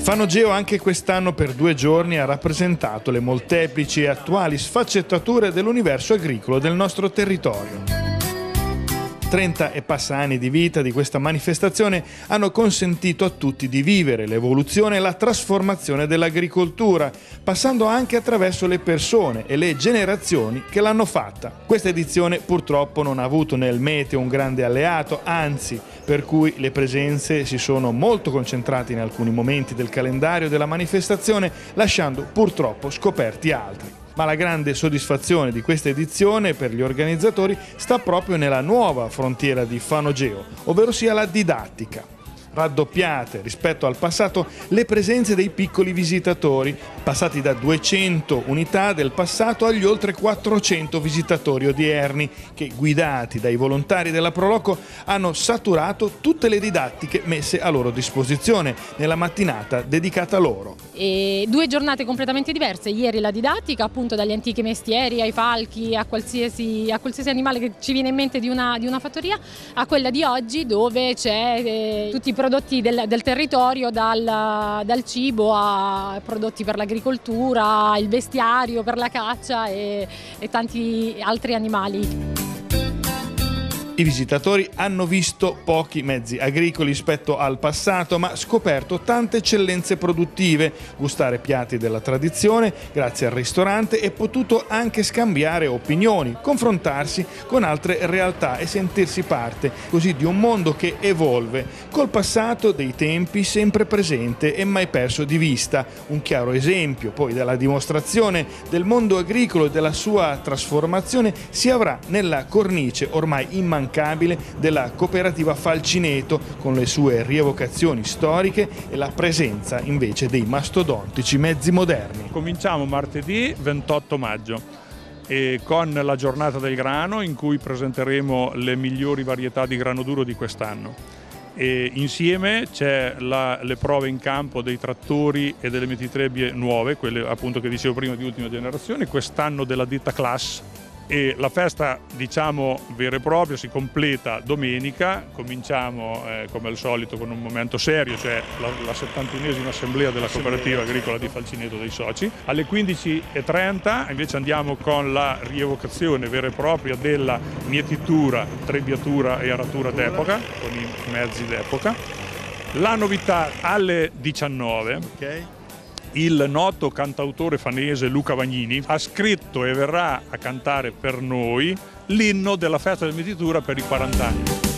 Fanogeo anche quest'anno per 2 giorni ha rappresentato le molteplici e attuali sfaccettature dell'universo agricolo del nostro territorio. 30 e passa anni di vita di questa manifestazione hanno consentito a tutti di vivere l'evoluzione e la trasformazione dell'agricoltura, passando anche attraverso le persone e le generazioni che l'hanno fatta. Questa edizione purtroppo non ha avuto nel meteo un grande alleato, anzi, per cui le presenze si sono molto concentrate in alcuni momenti del calendario della manifestazione, lasciando purtroppo scoperti altri. Ma la grande soddisfazione di questa edizione per gli organizzatori sta proprio nella nuova frontiera di Fanogeo, ovvero sia la didattica. Raddoppiate rispetto al passato le presenze dei piccoli visitatori, passati da 200 unità del passato agli oltre 400 visitatori odierni che, guidati dai volontari della Proloco, hanno saturato tutte le didattiche messe a loro disposizione nella mattinata dedicata loro. E 2 giornate completamente diverse. Ieri la didattica, appunto, dagli antichi mestieri ai falchi, a qualsiasi animale che ci viene in mente di una fattoria, a quella di oggi dove c'è tutti i prodotti del territorio, dal cibo a prodotti per l'agricoltura, il bestiario per la caccia e tanti altri animali. I visitatori hanno visto pochi mezzi agricoli rispetto al passato, ma scoperto tante eccellenze produttive, gustare piatti della tradizione grazie al ristorante e potuto anche scambiare opinioni, confrontarsi con altre realtà e sentirsi parte così di un mondo che evolve, col passato dei tempi sempre presente e mai perso di vista. Un chiaro esempio poi della dimostrazione del mondo agricolo e della sua trasformazione si avrà nella cornice ormai immancabile della cooperativa Falcineto, con le sue rievocazioni storiche e la presenza invece dei mastodontici mezzi moderni. Cominciamo martedì 28 maggio con la giornata del grano, in cui presenteremo le migliori varietà di grano duro di quest'anno. E insieme c'è le prove in campo dei trattori e delle mietitrebbie nuove, quelle appunto che dicevo prima di ultima generazione, quest'anno della ditta Class. E la festa, diciamo, vera e propria si completa domenica. Cominciamo come al solito con un momento serio, cioè la 71esima assemblea della cooperativa agricola di Falcineto dei soci. Alle 15:30 invece andiamo con la rievocazione vera e propria della mietitura, trebbiatura e aratura d'epoca, con i mezzi d'epoca. La novità alle 19. Il noto cantautore fanese Luca Vagnini ha scritto e verrà a cantare per noi l'inno della festa della mietitura per i 40 anni.